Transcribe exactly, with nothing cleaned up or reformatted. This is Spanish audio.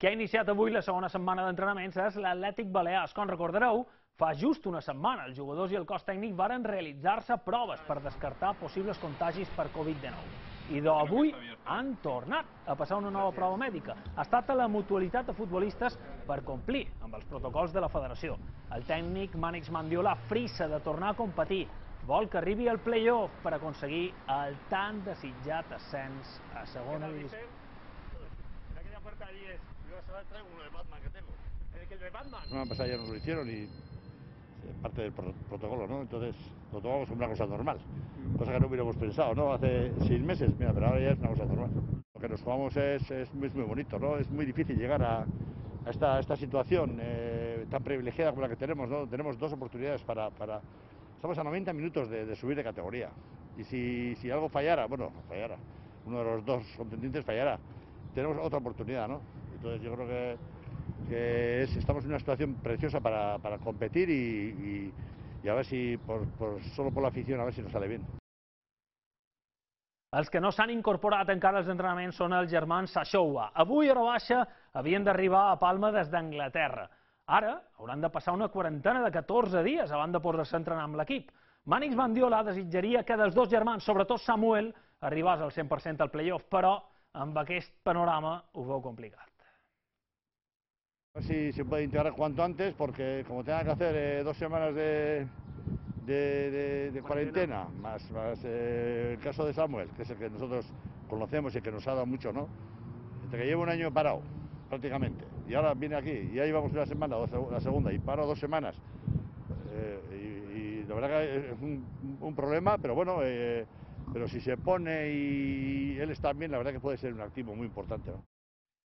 Qui ha iniciat avui la segona setmana d'entrenaments és l'Atlètic Balears. Com recordareu, fa just una setmana els jugadors i el cos tècnic varen realitzar-se proves per descartar possibles contagis per Covid dinou. I d'avui han tornat a passar una nova prova mèdica. Ha estat a la mutualitat de futbolistes per complir amb els protocols de la federació. El tècnic Mànix Mandiola frissa de tornar a competir. Vol que arribi al play-off per aconseguir el tan desitjat ascens a segona divisió. En aquella puerta allí es, yo se traigo uno de Batman que tengo. El que el de Batman. La semana pasada ya nos lo hicieron y es parte del pro protocolo, ¿no? Entonces lo tomamos como una cosa normal, cosa que no hubiéramos pensado, ¿no? Hace seis meses, mira, pero ahora ya es una cosa normal. Lo que nos jugamos es, es, muy, es muy bonito, ¿no? Es muy difícil llegar a, a, esta, a esta situación eh, tan privilegiada como la que tenemos, ¿no? Tenemos dos oportunidades para... para... Estamos a noventa minutos de, de subir de categoría y si, si algo fallara, bueno, fallara, uno de los dos contendientes fallara, tenemos otra oportunidad, ¿no? Entonces yo creo que, que es, estamos en una situación preciosa para, para competir y, y, y a ver si, por, por, solo por la afición, a ver si nos sale bien. Els que no s'han incorporat encara als entrenaments són els germans Sachoua. Avui, hora baixa, havien d'arribar a Palma des d'Anglaterra. Ara hauran de passar una quarantena de catorze dies abans de posar-se a entrenar amb l'equip. Mànix Mandiola desitjaria que dels dos germans, sobretot Samuel, arribés al cent per cent al play-off, però amb aquest panorama ho veu complicat. A ver si se puede integrar cuanto antes, porque como tenga que hacer eh, dos semanas de, de, de, de cuarentena, más, más eh, el caso de Samuel, que es el que nosotros conocemos y que nos ha dado mucho, ¿no? Entre que lleva un año parado, prácticamente, y ahora viene aquí, y ya llevamos una semana, la segunda, y paro dos semanas, eh, y, y la verdad que es un, un problema, pero bueno, eh, pero si se pone y él está bien, la verdad que puede ser un activo muy importante, ¿no?